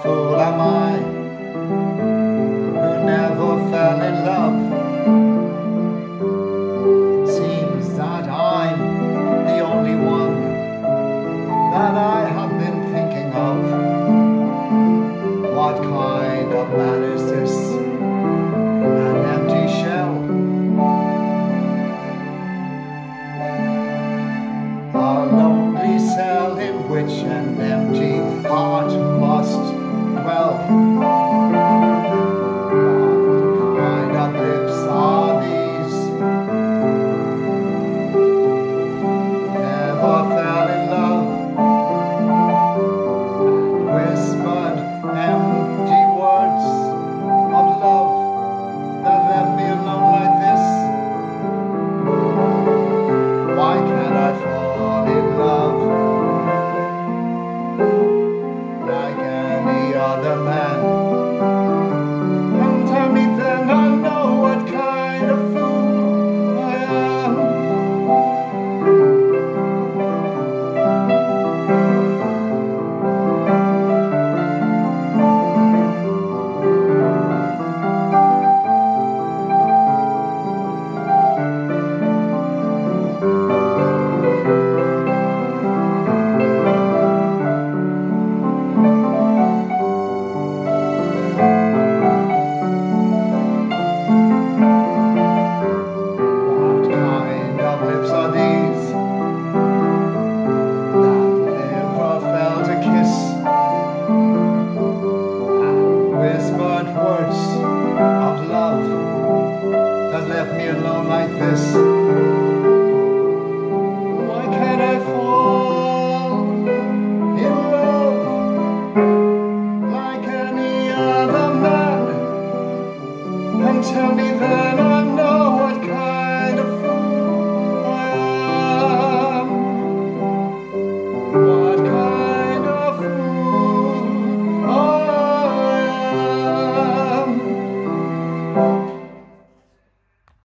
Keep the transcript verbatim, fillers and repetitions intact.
fool am I, who never fell in love? It seems that I'm the only one that I have been thinking of. What kind of man is this? An empty shell, a lonely cell in which an empty heart must dwell. What kind of lips are these? Never fell in love and whispered empty words of love that left me alone like this. Why can't I fall in love like any other man? And tell me then I'll know what kind of fool I am. Whispered words of love that left me alone like this. Why can't I fall in love like any other man? And tell me that